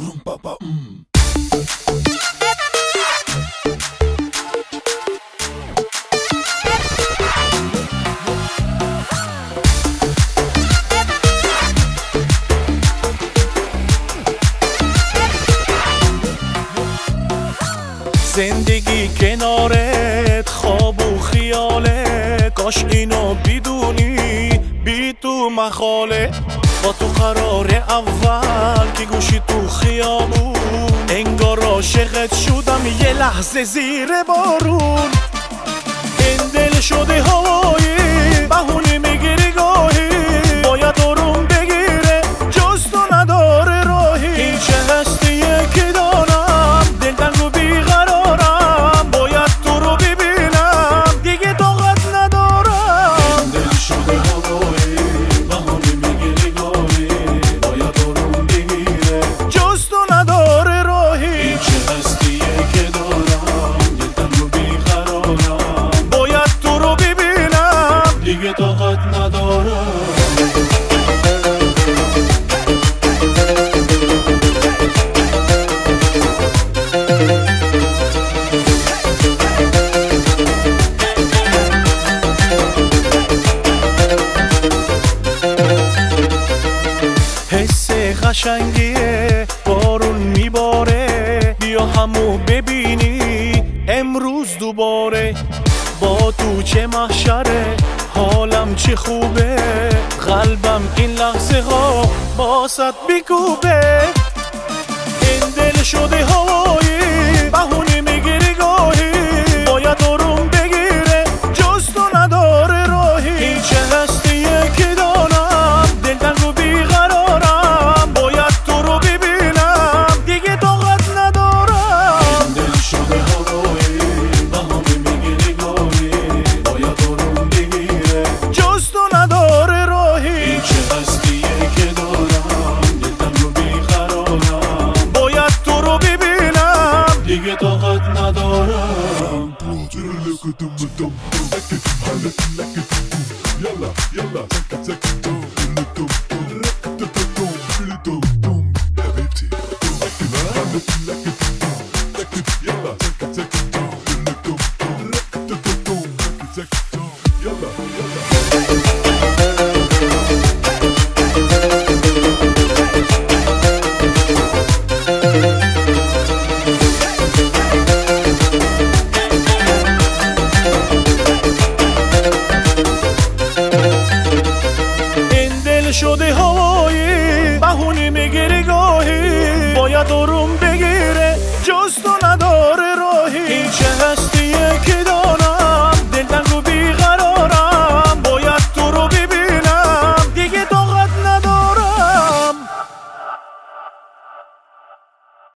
زندگی کنارت خواب و خیالت، کاش اینو بدونی بی تو مخاله. با تو قرار اول که گوشی تو خیابون، انگار عاشقت شدم یه لحظه زیر بارون. این دل شده هوایی بهونه میگیری گاهی، باید آروم بگیره جز تو نداره راهی. این چه هستیه که دارم دل تنگ و بیقرارم، باید تو رو ببینم دیگه طاقت ندارم. این دل شده هوایی بهونه میگیری گاهی، باید آروم بگیره جز تو نداره راهی. این چه هستیه که دارم دل تنگ و بیقرارم، باید تو رو ببینم دیگه طاقت ندارم. حس قشنگیه بارون میباره، بیا همو ببینی امروز دوباره. با تو چه محشره حالم چه خوبه، قلبم این لحظه ها باست بیکوبه. این دل شده هوایی بهونه میگیری گاهی، باید آروم بگیره جز تو نداره راهی. این چه هستیه که دارم دل تنگ و بیقرارم، باید تو رو ببینم دیگه طاقت ندارم. این دل شده هوایی بهونه میگیری گاهی، باید آروم بگیره جز تو نداره راهی. این چه هستیه که دارم دل تنگ و بیقرارم، باید تو رو ببینم دیگه طاقت ندارم. يلا يلا تك تك حبيبتي يلا تك تك يلا شده هوایی بهونه میگیری گاهی، باید آروم بگیره جز تو نداره راهی. این چه هستیه که